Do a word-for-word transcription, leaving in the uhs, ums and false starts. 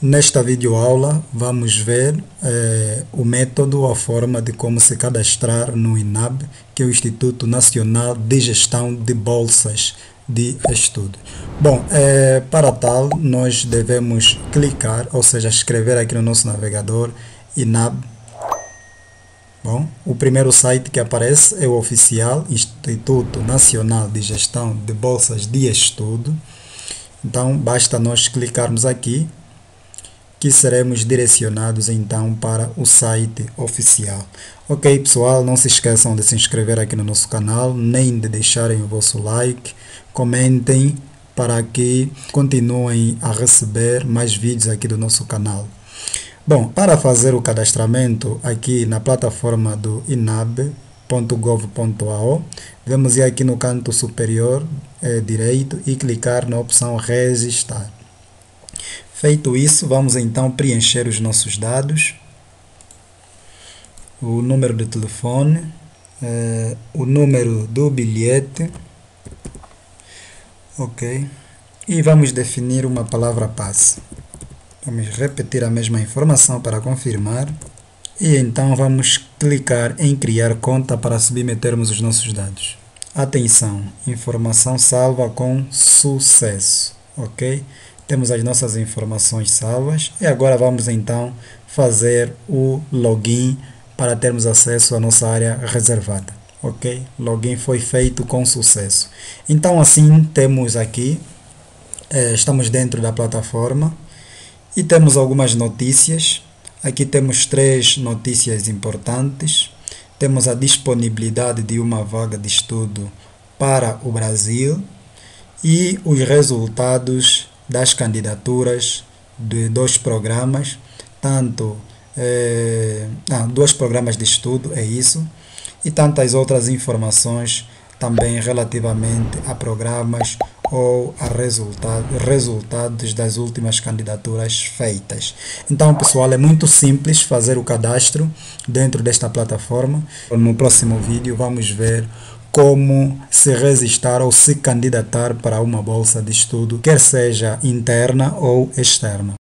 Nesta videoaula vamos ver eh, o método, a forma de como se cadastrar no INAB, que é o Instituto Nacional de Gestão de Bolsas de Estudo. Bom, eh, para tal nós devemos clicar, ou seja, escrever aqui no nosso navegador INAB. Bom, o primeiro site que aparece é o oficial Instituto Nacional de Gestão de Bolsas de Estudo. Então basta nós clicarmos aqui, que seremos direcionados então para o site oficial. Ok, pessoal, não se esqueçam de se inscrever aqui no nosso canal, nem de deixarem o vosso like, comentem para que continuem a receber mais vídeos aqui do nosso canal. Bom, para fazer o cadastramento aqui na plataforma do inab ponto gov ponto a u, vamos ir aqui no canto superior eh, direito e clicar na opção Registrar. Feito isso, vamos então preencher os nossos dados, o número de telefone, eh, o número do bilhete, ok, e vamos definir uma palavra passe. Vamos repetir a mesma informação para confirmar e então vamos clicar em criar conta para submetermos os nossos dados. Atenção, informação salva com sucesso, ok? Temos as nossas informações salvas e agora vamos então fazer o login para termos acesso à nossa área reservada, ok? Login foi feito com sucesso. Então assim temos aqui, eh, estamos dentro da plataforma e temos algumas notícias. Aqui temos três notícias importantes. Temos a disponibilidade de uma vaga de estudo para o Brasil e os resultados das candidaturas de dois programas, tanto eh, não, dois programas de estudo, é isso, e tantas outras informações também relativamente a programas ou a resultado, resultados das últimas candidaturas feitas. Então, pessoal, é muito simples fazer o cadastro dentro desta plataforma. No próximo vídeo vamos ver como se registrar ou se candidatar para uma bolsa de estudo, quer seja interna ou externa.